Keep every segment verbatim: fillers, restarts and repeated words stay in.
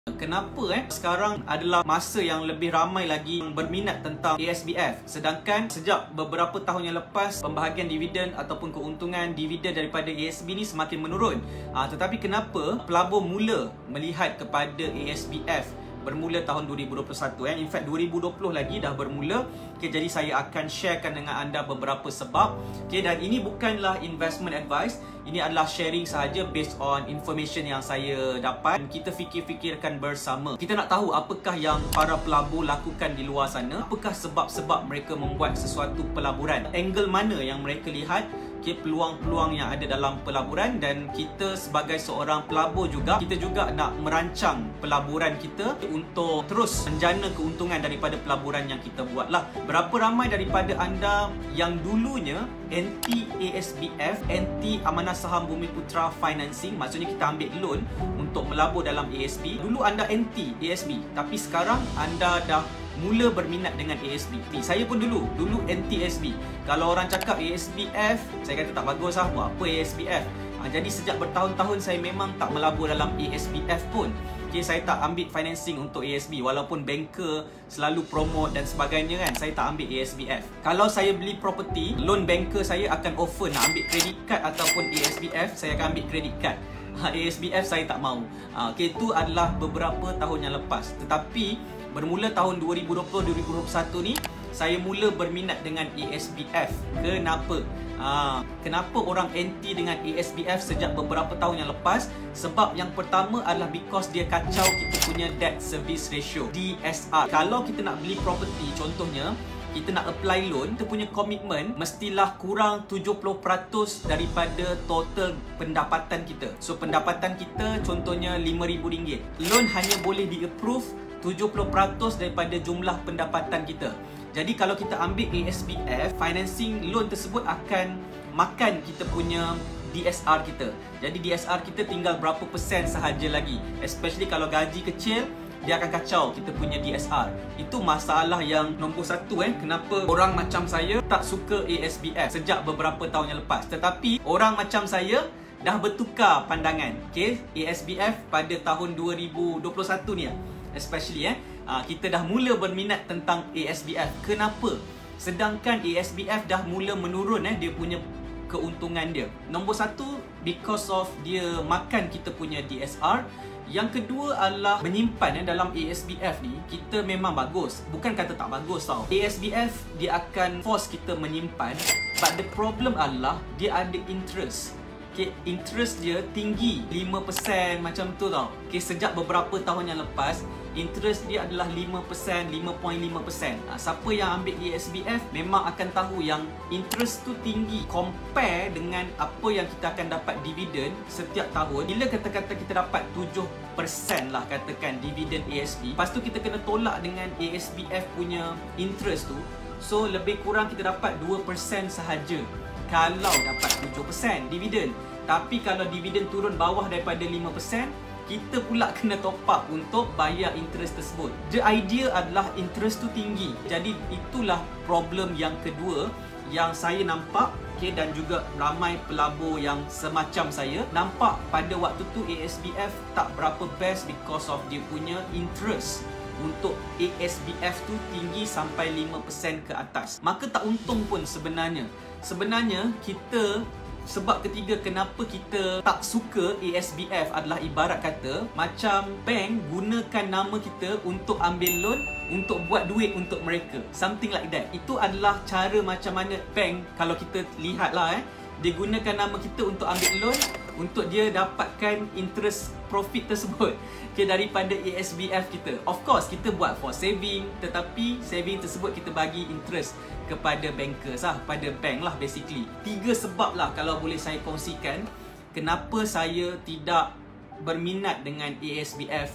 Kenapa eh sekarang adalah masa yang lebih ramai lagi yang berminat tentang A S B F, sedangkan sejak beberapa tahun yang lepas pembahagian dividen ataupun keuntungan dividen daripada A S B ni semakin menurun. Ha, tetapi kenapa pelabur mula melihat kepada A S B F bermula tahun dua ribu dua puluh satu eh? In fact dua ribu dua puluh lagi dah bermula. Okay, jadi saya akan sharekan dengan anda beberapa sebab. Okay, dan ini bukanlah investment advice. Ini adalah sharing sahaja based on information yang saya dapat. Kita fikir-fikirkan bersama. Kita nak tahu apakah yang para pelabur lakukan di luar sana. Apakah sebab-sebab mereka membuat sesuatu pelaburan. Angle mana yang mereka lihat. Okay, peluang-peluang yang ada dalam pelaburan, dan kita sebagai seorang pelabur juga, kita juga nak merancang pelaburan kita untuk terus menjana keuntungan daripada pelaburan yang kita buat lah. Berapa ramai daripada anda yang dulunya anti A S B F, anti Amanah Saham Bumiputra Financing, maksudnya kita ambil loan untuk melabur dalam A S B. Dulu anda anti A S B, tapi sekarang anda dah mula berminat dengan A S B. Saya pun dulu, dulu anti A S B. Kalau orang cakap A S B F, saya kata tak bagus lah, buat apa A S B F. Ha, jadi sejak bertahun-tahun saya memang tak melabur dalam A S B F pun. Okay, saya tak ambil financing untuk A S B, walaupun banker selalu promote dan sebagainya kan, saya tak ambil A S B F. Kalau saya beli property, loan banker saya akan offer nak ambil credit card ataupun A S B F, saya akan ambil credit card. Ha, A S B F saya tak mahu. Ha, okay, itu adalah beberapa tahun yang lepas. Tetapi bermula tahun dua ribu dua puluh dua ribu dua puluh satu ni, saya mula berminat dengan A S B F. Kenapa? Ha, kenapa orang anti dengan A S B F sejak beberapa tahun yang lepas? Sebab yang pertama adalah because dia kacau kita punya debt service ratio, D S R. Kalau kita nak beli property, contohnya kita nak apply loan, kita punya komitmen mestilah kurang tujuh puluh peratus daripada total pendapatan kita. So pendapatan kita contohnya lima ribu ringgit. Loan hanya boleh di-approve tujuh puluh peratus daripada jumlah pendapatan kita. Jadi kalau kita ambil A S B F, financing loan tersebut akan makan kita punya D S R kita. Jadi D S R kita tinggal berapa persen sahaja lagi. Especially kalau gaji kecil, dia akan kacau kita punya D S R. Itu masalah yang nombor satu eh. Kenapa orang macam saya tak suka A S B F sejak beberapa tahun yang lepas. Tetapi orang macam saya dah bertukar pandangan. Okay, A S B F pada tahun dua ribu dua puluh satu ni, especially eh, kita dah mula berminat tentang A S B F. Kenapa? Sedangkan A S B F dah mula menurun eh, dia punya keuntungan dia. Nombor satu, because of dia makan kita punya D S R. Yang kedua adalah menyimpan eh, dalam A S B F ni, kita memang bagus. Bukan kata tak bagus tau. A S B F dia akan force kita menyimpan, but the problem adalah dia ada interest. Okay, interest dia tinggi, lima persen macam tu tau. Okay, sejak beberapa tahun yang lepas, interest dia adalah lima persen, lima perpuluhan lima persen. Ha, siapa yang ambil A S B F memang akan tahu yang interest tu tinggi compare dengan apa yang kita akan dapat dividen setiap tahun. Bila kata-kata kita dapat tujuh persen lah katakan dividen A S B, lepas tu kita kena tolak dengan A S B F punya interest tu. So lebih kurang kita dapat dua persen sahaja kalau dapat tujuh persen dividen. Tapi kalau dividen turun bawah daripada lima persen, kita pula kena top up untuk bayar interest tersebut. The idea adalah interest tu tinggi. Jadi itulah problem yang kedua yang saya nampak, okay, dan juga ramai pelabur yang semacam saya nampak pada waktu tu A S B F tak berapa best because of dia punya interest. Untuk A S B F tu tinggi sampai lima persen ke atas. Maka tak untung pun sebenarnya. Sebenarnya kita, sebab ketiga kenapa kita tak suka A S B F adalah ibarat kata macam bank gunakan nama kita untuk ambil loan, untuk buat duit untuk mereka. Something like that. Itu adalah cara macam mana bank, kalau kita lihat lah eh, dia gunakan nama kita untuk ambil loan, untuk dia dapatkan interest profit tersebut, okay, daripada A S B F kita. Of course kita buat for saving, tetapi saving tersebut kita bagi interest kepada bankers lah, pada bank lah basically. Tiga sebab lah kalau boleh saya kongsikan kenapa saya tidak berminat dengan A S B F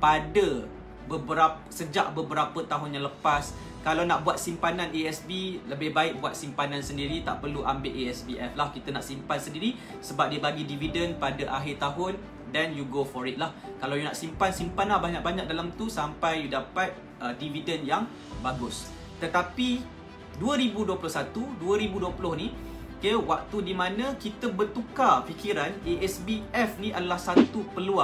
pada beberapa sejak beberapa tahun yang lepas. Kalau nak buat simpanan A S B, lebih baik buat simpanan sendiri, tak perlu ambil A S B F lah. Kita nak simpan sendiri sebab dia bagi dividen pada akhir tahun, then you go for it lah. Kalau you nak simpan, simpan lah banyak-banyak dalam tu sampai you dapat uh, dividen yang bagus. Tetapi dua ribu dua puluh satu, dua ribu dua puluh ni, okay, waktu di mana kita bertukar fikiran, A S B F ni adalah satu peluang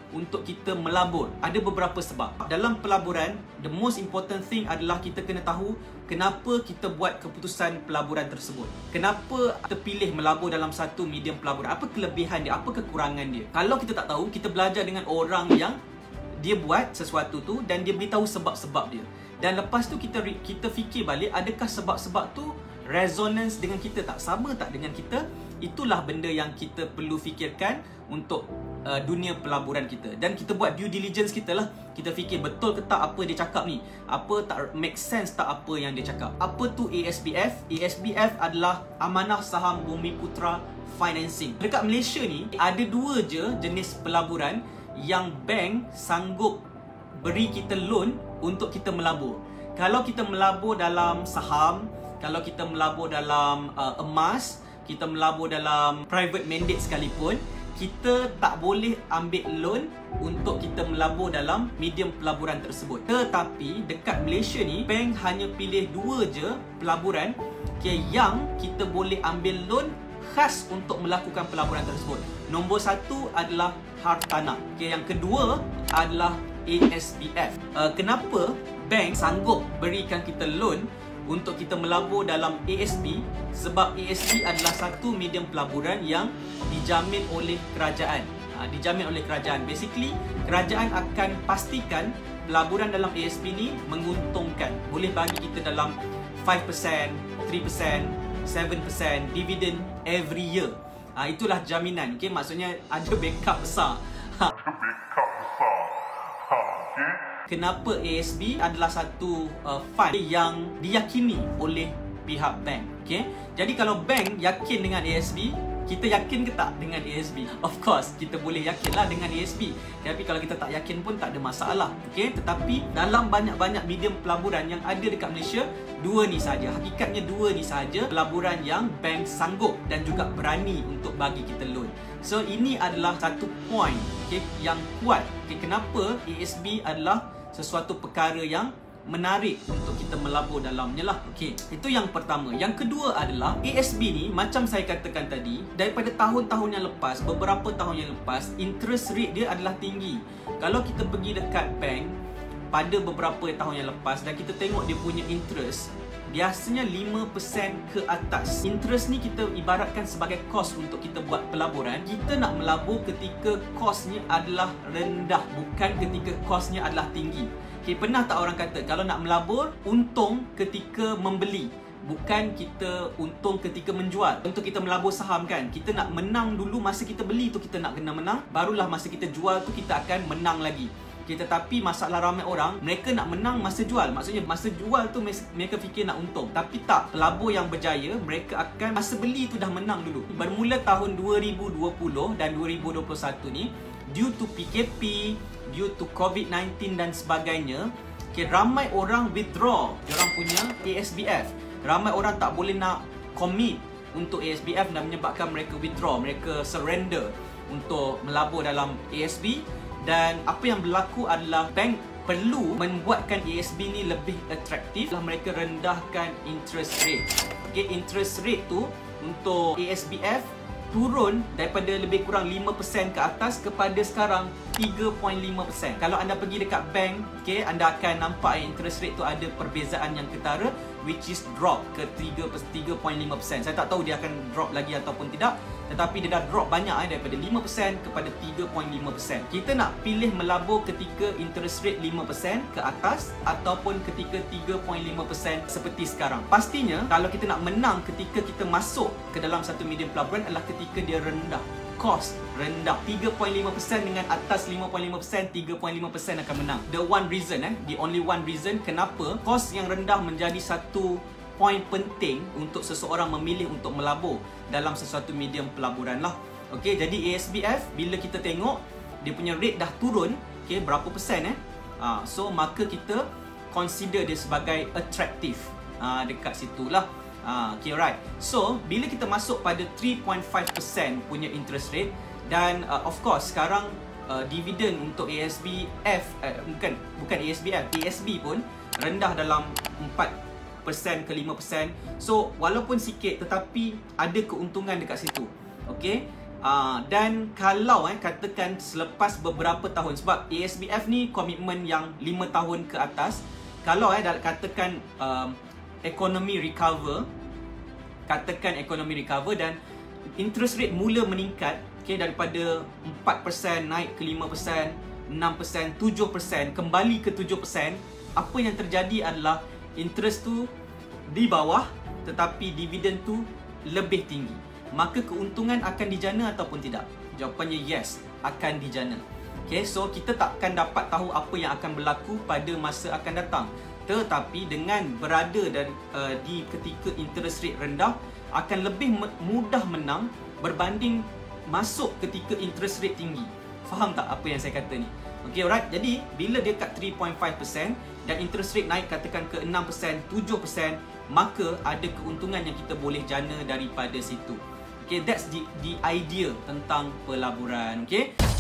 untuk kita melabur? Ada beberapa sebab. Dalam pelaburan, the most important thing adalah kita kena tahu kenapa kita buat keputusan pelaburan tersebut. Kenapa kita pilih melabur dalam satu medium pelaburan? Apa kelebihan dia? Apa kekurangan dia? Kalau kita tak tahu, kita belajar dengan orang yang dia buat sesuatu tu dan dia beritahu sebab-sebab dia. Dan lepas tu kita kita fikir balik, adakah sebab-sebab tu resonance dengan kita tak? Sama tak dengan kita? Itulah benda yang kita perlu fikirkan untuk uh, dunia pelaburan kita. Dan kita buat due diligence kita lah. Kita fikir betul ke tak apa dia cakap ni? Apa tak make sense tak apa yang dia cakap? Apa tu A S B F? A S B F adalah Amanah Saham Bumiputra Financing. Dekat Malaysia ni ada dua je jenis pelaburan yang bank sanggup beri kita loan untuk kita melabur. Kalau kita melabur dalam saham, kalau kita melabur dalam uh, emas, kita melabur dalam private mandate sekalipun, kita tak boleh ambil loan untuk kita melabur dalam medium pelaburan tersebut. Tetapi dekat Malaysia ni, bank hanya pilih dua je pelaburan okay, yang kita boleh ambil loan khas untuk melakukan pelaburan tersebut. Nombor satu adalah Hartanah. Okay, yang kedua adalah A S B F. Uh, kenapa bank sanggup berikan kita loan untuk kita melabur dalam A S B? Sebab A S B adalah satu medium pelaburan yang dijamin oleh kerajaan. Ha, dijamin oleh kerajaan. Basically, kerajaan akan pastikan pelaburan dalam A S B ni menguntungkan. Boleh bagi kita dalam five percent, three percent, seven percent dividend every year. Ha, itulah jaminan. Okay? Maksudnya ada backup besar. Ha. Backup besar. Ha, okay? Kenapa A S B adalah satu uh, fund yang diyakini oleh pihak bank. Okay? Jadi kalau bank yakin dengan A S B, kita yakin ke tak dengan A S B? Of course, kita boleh yakinlah dengan A S B. Tapi kalau kita tak yakin pun tak ada masalah. Okay? Tetapi dalam banyak-banyak medium pelaburan yang ada dekat Malaysia, dua ni saja. Hakikatnya dua ni saja pelaburan yang bank sanggup dan juga berani untuk bagi kita loan. So ini adalah satu point okay, yang kuat. Okay, kenapa A S B adalah sesuatu perkara yang menarik untuk kita melabur dalamnya lah. Okey, itu yang pertama. Yang kedua adalah A S B ni, macam saya katakan tadi, daripada tahun-tahun yang lepas, beberapa tahun yang lepas, interest rate dia adalah tinggi. Kalau kita pergi dekat bank pada beberapa tahun yang lepas dan kita tengok dia punya interest, biasanya lima persen ke atas. Interest ni kita ibaratkan sebagai kos untuk kita buat pelaburan. Kita nak melabur ketika kosnya adalah rendah, bukan ketika kosnya adalah tinggi. Okay, pernah tak orang kata kalau nak melabur, untung ketika membeli, bukan kita untung ketika menjual. Untuk kita melabur saham kan, kita nak menang dulu masa kita beli tu kita nak kena menang, barulah masa kita jual tu kita akan menang lagi. Okay, tetapi masalah ramai orang, mereka nak menang masa jual. Maksudnya masa jual tu mereka fikir nak untung. Tapi tak, pelabur yang berjaya, mereka akan masa beli tu dah menang dulu. Bermula tahun dua ribu dua puluh dan dua ribu dua puluh satu ni, due to P K P, due to COVID nineteen dan sebagainya, okay, ramai orang withdraw diorang punya A S B F. Ramai orang tak boleh nak commit untuk A S B F dan menyebabkan mereka withdraw, mereka surrender untuk melabur dalam A S B. Dan apa yang berlaku adalah bank perlu membuatkan A S B ni lebih atraktif. Mereka rendahkan interest rate. Okay, interest rate tu untuk A S B F turun daripada lebih kurang lima persen ke atas kepada sekarang tiga perpuluhan lima persen. Kalau anda pergi dekat bank, okay, anda akan nampak interest rate tu ada perbezaan yang ketara, which is drop ke tiga perpuluhan lima persen. Saya tak tahu dia akan drop lagi ataupun tidak, tetapi dia dah drop banyak eh, daripada lima persen kepada tiga perpuluhan lima persen. Kita nak pilih melabur ketika interest rate lima persen ke atas ataupun ketika tiga perpuluhan lima persen seperti sekarang. Pastinya kalau kita nak menang ketika kita masuk ke dalam satu medium pelaburan adalah ketika dia rendah, cost rendah. Tiga perpuluhan lima persen dengan atas lima perpuluhan lima persen, tiga perpuluhan lima persen akan menang. The one reason eh, the only one reason kenapa cost yang rendah menjadi satu poin penting untuk seseorang memilih untuk melabur dalam sesuatu medium pelaburan lah. Okey, jadi A S B F bila kita tengok dia punya rate dah turun, okey, berapa persen eh? Ha, so maka kita consider dia sebagai attractive. Ha, dekat situlah. Ha, okey, right. So bila kita masuk pada three point five percent punya interest rate dan uh, of course sekarang uh, dividen untuk A S B F uh, bukan bukan A S B F, A S B pun rendah dalam empat persen ke lima persen. So walaupun sikit tetapi ada keuntungan dekat situ. Okey. Uh, dan kalau eh katakan selepas beberapa tahun, sebab A S B F ni komitmen yang lima tahun ke atas, kalau eh katakan um, ekonomi recover, katakan ekonomi recover dan interest rate mula meningkat, okay, daripada empat peratus naik ke lima peratus, enam peratus, tujuh peratus, kembali ke tujuh peratus, apa yang terjadi adalah interest tu di bawah tetapi dividen tu lebih tinggi. Maka keuntungan akan dijana ataupun tidak? Jawapannya yes, akan dijana. Okay, so kita takkan dapat tahu apa yang akan berlaku pada masa akan datang. Tetapi dengan berada dari, uh, di ketika interest rate rendah, akan lebih mudah menang berbanding masuk ketika interest rate tinggi. Faham tak apa yang saya kata ni? Okay, alright. Jadi, bila dia kat tiga perpuluhan lima peratus dan interest rate naik katakan ke enam peratus, tujuh peratus, maka ada keuntungan yang kita boleh jana daripada situ. Okay, that's the, the idea tentang pelaburan. Okay.